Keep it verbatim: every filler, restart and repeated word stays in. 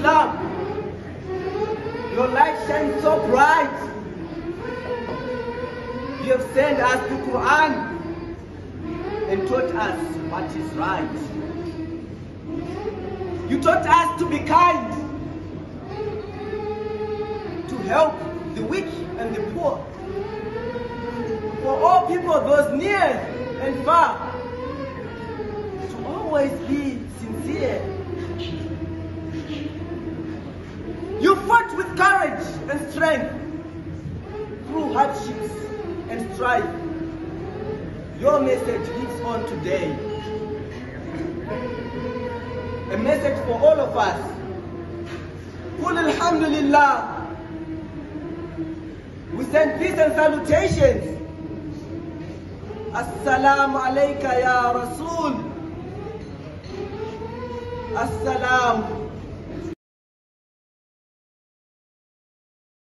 Islam. Your light shines so bright. You have sent us the Quran and taught us what is right. You taught us to be kind, to help the weak and the poor, for all people, those near and far, to always be sincere. You fought with courage and strength through hardships and strife. Your message lives on today. A message for all of us. Qul alhamdulillah. We send peace and salutations. Assalamu alayka ya Rasul. Assalamu